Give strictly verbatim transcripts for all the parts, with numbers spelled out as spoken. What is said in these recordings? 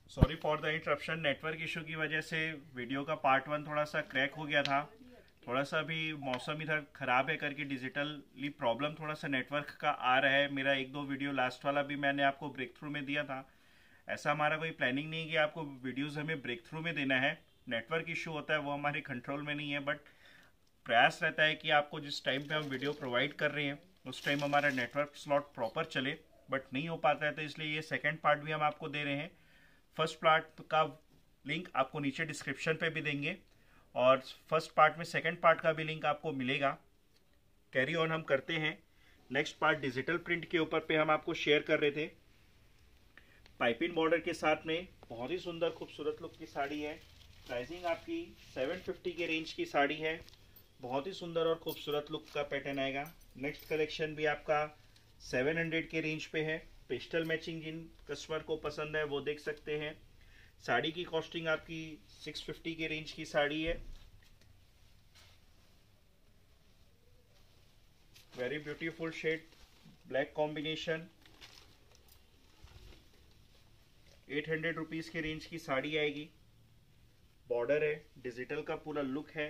Sorry for the interruption, network issue की वजह से वीडियो का पार्ट वन थोड़ा सा क्रैक हो गया था। थोड़ा सा भी मौसम इधर खराब है करके डिजिटली प्रॉब्लम थोड़ा सा नेटवर्क का आ रहा है। मेरा एक दो वीडियो लास्ट वाला भी मैंने आपको ब्रेक थ्रू में दिया था। ऐसा हमारा कोई प्लानिंग नहीं है कि आपको वीडियोस हमें ब्रेक थ्रू में देना है। नेटवर्क इशू होता है वो हमारे कंट्रोल में नहीं है, बट प्रयास रहता है कि आपको जिस टाइम पे हम वीडियो प्रोवाइड कर रहे हैं उस टाइम हमारा नेटवर्क स्लॉट प्रॉपर चले, बट नहीं हो पाता है। तो इसलिए ये सेकेंड पार्ट भी हम आपको दे रहे हैं। फर्स्ट पार्ट का लिंक आपको नीचे डिस्क्रिप्शन पे भी देंगे और फर्स्ट पार्ट में सेकंड पार्ट का भी लिंक आपको मिलेगा। कैरी ऑन हम करते हैं। नेक्स्ट पार्ट डिजिटल प्रिंट के ऊपर पे हम आपको शेयर कर रहे थे। पाइपिंग बॉर्डर के साथ में बहुत ही सुंदर खूबसूरत लुक की साड़ी है। प्राइसिंग आपकी सेवन फिफ्टी के रेंज की साड़ी है। बहुत ही सुंदर और खूबसूरत लुक का पैटर्न आएगा। नेक्स्ट कलेक्शन भी आपका सेवन हंड्रेड के रेंज पे है। पेस्टल मैचिंग जिन कस्टमर को पसंद है वो देख सकते हैं। साड़ी की कॉस्टिंग आपकी सिक्स फिफ्टी के रेंज की साड़ी है। Very beautiful shade, black combination. Eight hundred rupees के रेंज की साड़ी आएगी। बॉर्डर है, डिजिटल का पूरा लुक है।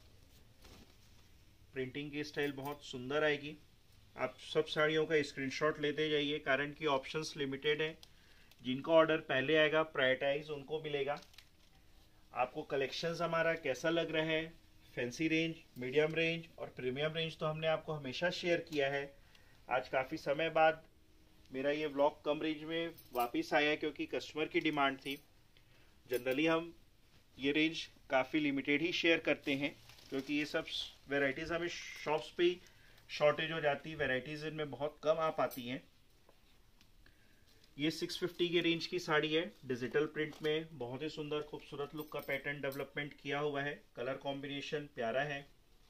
प्रिंटिंग की स्टाइल बहुत सुंदर आएगी। आप सब साड़ियों का स्क्रीनशॉट लेते जाइए कारण कि ऑप्शंस लिमिटेड है। जिनका ऑर्डर पहले आएगा प्रायोरिटाइज उनको मिलेगा। आपको कलेक्शंस हमारा कैसा लग रहा है? फैंसी रेंज, मीडियम रेंज और प्रीमियम रेंज तो हमने आपको हमेशा शेयर किया है। आज काफ़ी समय बाद मेरा ये व्लॉग कम रेंज में वापस आया क्योंकि कस्टमर की डिमांड थी। जनरली हम ये रेंज काफ़ी लिमिटेड ही शेयर करते हैं क्योंकि ये सब वेराइटीज़ हमें शॉप्स पे ही शॉर्टेज हो जाती है। वेराइटीज़ इनमें बहुत कम आ पाती हैं। ये सिक्स फिफ्टी के रेंज की साड़ी है। डिजिटल प्रिंट में बहुत ही सुंदर खूबसूरत लुक का पैटर्न डेवलपमेंट किया हुआ है। कलर कॉम्बिनेशन प्यारा है।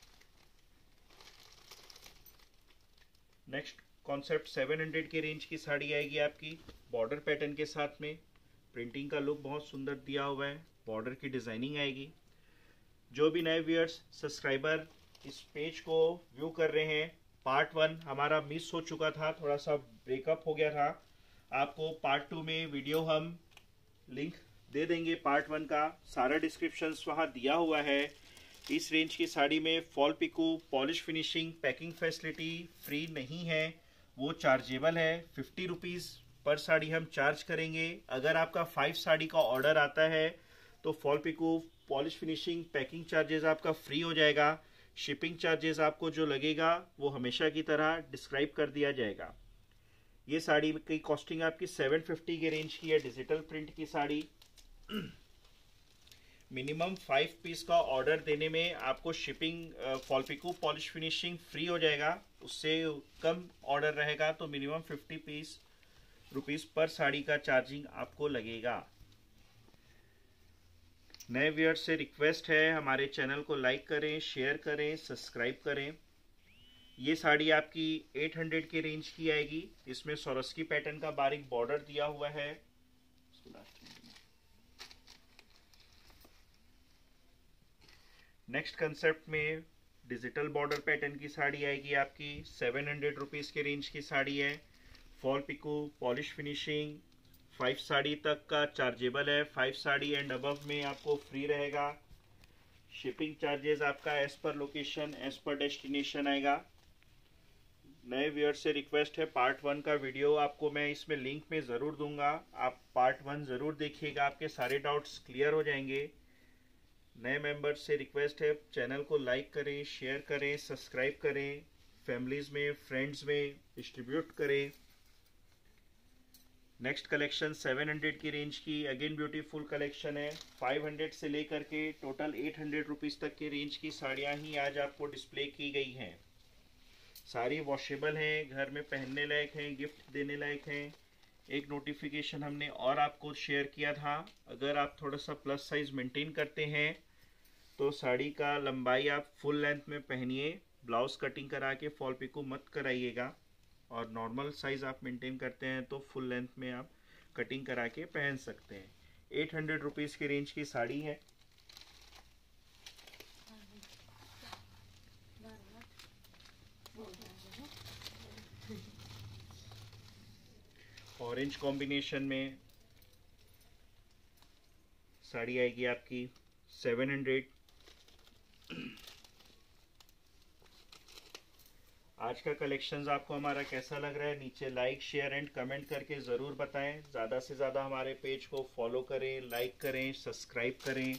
नेक्स्ट कॉन्सेप्ट सेवन हंड्रेड के रेंज की साड़ी आएगी आपकी। बॉर्डर पैटर्न के साथ में प्रिंटिंग का लुक बहुत सुंदर दिया हुआ है। बॉर्डर की डिजाइनिंग आएगी। जो भी नए व्यूअर्स सब्सक्राइबर इस पेज को व्यू कर रहे हैं, पार्ट वन हमारा मिस हो चुका था, थोड़ा सा ब्रेकअप हो गया था। आपको पार्ट टू में वीडियो हम लिंक दे देंगे। पार्ट वन का सारा डिस्क्रिप्शन वहाँ दिया हुआ है। इस रेंज की साड़ी में fall pico, polish finishing, packing facility free नहीं है, वो चार्जेबल है। फिफ्टी रुपीज़ पर साड़ी हम चार्ज करेंगे। अगर आपका फाइव साड़ी का ऑर्डर आता है तो fall pico, polish finishing, packing charges आपका फ्री हो जाएगा। शिपिंग चार्जेस आपको जो लगेगा वो हमेशा की तरह डिस्क्राइब कर दिया जाएगा। ये साड़ी की कॉस्टिंग आपकी सेवन फिफ्टी के रेंज की है। डिजिटल प्रिंट की साड़ी। मिनिमम फाइव पीस का ऑर्डर देने में आपको shipping, fall pico, polish finishing free हो जाएगा। उससे कम ऑर्डर रहेगा तो मिनिमम फिफ्टी पीस रुपीस पर साड़ी का चार्जिंग आपको लगेगा। नए व्यूअर्स से रिक्वेस्ट है हमारे चैनल को लाइक करें, शेयर करें, सब्सक्राइब करें। ये साड़ी आपकी एट हंड्रेड के रेंज की आएगी। इसमें सोरस्की पैटर्न का बारीक बॉर्डर दिया हुआ है। नेक्स्ट कंसेप्ट में डिजिटल बॉर्डर पैटर्न की साड़ी आएगी आपकी। सेवन हंड्रेड रुपीज़ के रेंज की साड़ी है। Fall pico, polish finishing, five sari तक का चार्जेबल है। फाइव साड़ी एंड अबव में आपको फ्री रहेगा। शिपिंग चार्जेस आपका as per location, as per destination आएगा। नए व्यूअर से रिक्वेस्ट है, पार्ट वन का वीडियो आपको मैं इसमें लिंक में ज़रूर दूंगा। आप पार्ट वन ज़रूर देखिएगा, आपके सारे डाउट्स क्लियर हो जाएंगे। नए मेंबर्स से रिक्वेस्ट है, चैनल को लाइक करें, शेयर करें, सब्सक्राइब करें, फैमिलीज़ में, फ्रेंड्स में डिस्ट्रीब्यूट करें। नेक्स्ट कलेक्शन सेवन हंड्रेड की रेंज की अगेन ब्यूटीफुल कलेक्शन है। फाइव हंड्रेड से लेकर के टोटल एट हंड्रेड रुपीज़ तक के रेंज की साड़ियाँ ही आज आपको डिस्प्ले की गई हैं। सारी वॉशेबल हैं, घर में पहनने लायक हैं, गिफ्ट देने लायक हैं। एक नोटिफिकेशन हमने और आपको शेयर किया था, अगर आप थोड़ा सा प्लस साइज मेंटेन करते हैं तो साड़ी का लंबाई आप फुल लेंथ में पहनिए। ब्लाउज कटिंग करा के फॉल पिको मत कराइएगा। और नॉर्मल साइज आप मेंटेन करते हैं तो फुल लेंथ में आप कटिंग करा के पहन सकते हैं। एट हंड्रेड रुपीज़ की रेंज की साड़ी है। ऑरेंज कॉम्बिनेशन में साड़ी आएगी आपकी सेवन हंड्रेड। आज का कलेक्शंस आपको हमारा कैसा लग रहा है, नीचे लाइक शेयर एंड कमेंट करके ज़रूर बताएं। ज़्यादा से ज़्यादा हमारे पेज को फॉलो करें, लाइक करें, सब्सक्राइब करें।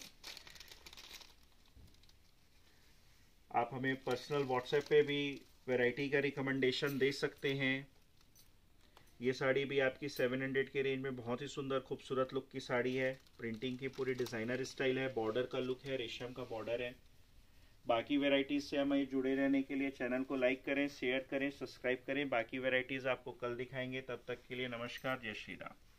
आप हमें पर्सनल व्हाट्सएप पे भी वैरायटी का रिकमेंडेशन दे सकते हैं। ये साड़ी भी आपकी सेवन हंड्रेड के रेंज में बहुत ही सुंदर खूबसूरत लुक की साड़ी है। प्रिंटिंग की पूरी डिज़ाइनर स्टाइल है, बॉर्डर का लुक है, रेशम का बॉर्डर है। बाकी वैरायटीज़ से हमें जुड़े रहने के लिए चैनल को लाइक करें, शेयर करें, सब्सक्राइब करें। बाकी वैरायटीज़ आपको कल दिखाएंगे। तब तक के लिए नमस्कार, जय श्री राम।